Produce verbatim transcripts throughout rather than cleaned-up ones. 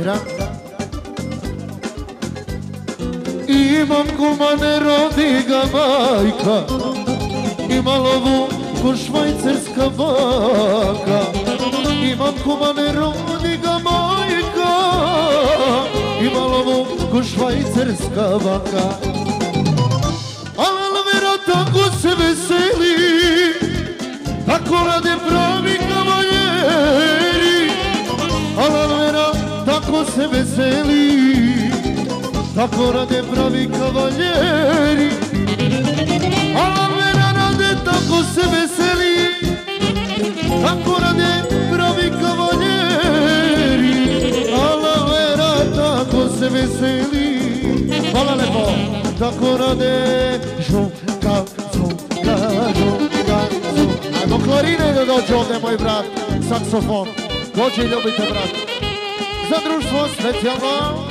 brat. Imam kuma, ne rodi ga majka, ima lovu ko švajcarska baka. Imam kuma, ne rodi ga majka, ima lovu ko švajcarska baka. Alvera tako se veseli, tako rade pravi kavaljeri. Alvera tako se veseli, tako rade pravi kavaljeri. Alvera rade tako se veseli, tako rade pravi kavaljeri. Alvera tako se veseli, hvala lepo, tako rade žuka, žuka, žuka, žuka. Ajmo klarine da dođe ovdje moj brat, saksofon. Dođe i ljubite brat, za društvo specijalno.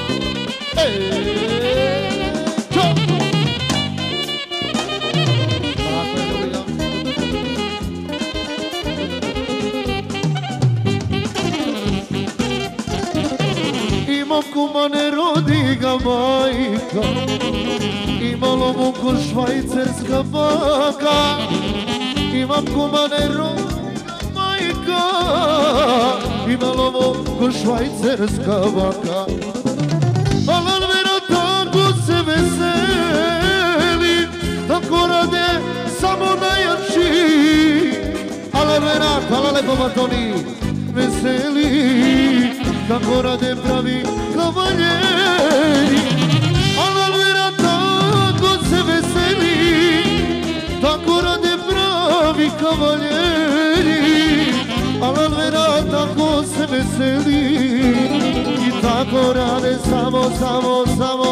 Imam kuma, ne rodi ga majka, ima lovu ko švajcarska baka. Imam kuma, ne rodi ga majka, ima lovu ko švajcarska baka. Alvera tako se veseli, tako rade samo najjači. Alvera, hvala lepo Matoni, veseli, tako rade pravi kavaljeri. Alvera tako se veseli, tako rade pravi kavaljeri. Alvera tako se veseli, i tako rade samo, samo, samo